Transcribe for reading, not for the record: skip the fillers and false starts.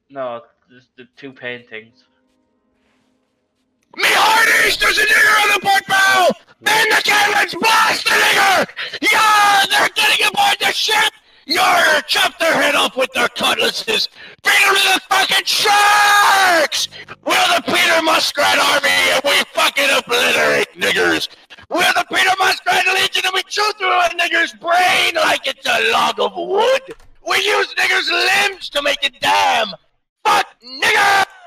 No, just the two paintings. Me hearties, there's a nigger on the pork barrel! Man, the cannons blast the nigger! Yeah, they're getting aboard the ship! You're chop their head off with their cutlasses! Bring them to the fucking sharks! We're the Peter Muskrat Army and we fucking obliterate niggers! We're the Peter Muskrat Legion and we chew through a nigger's brain like it's a log of wood! We use niggers' limbs to make a dam! Fuck nigger!